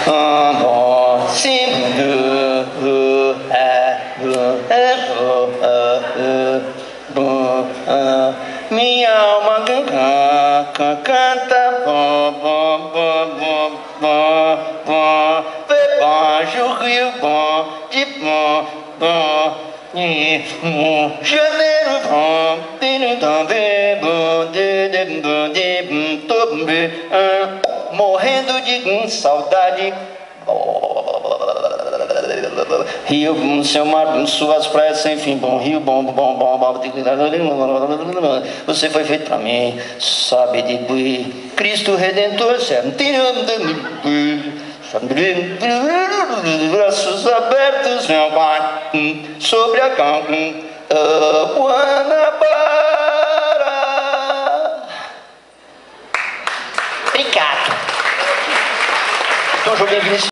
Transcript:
Minha alma canta Baixo rio bom de bom janeiro bom morrendo de saudade. Rio, seu mar, suas praias sem fim, bom rio, bom. Você foi feito pra mim, sabe de bui. Cristo Redentor, braços abertos, meu pai, sobre a Guanabara. Obrigado. Então, joguei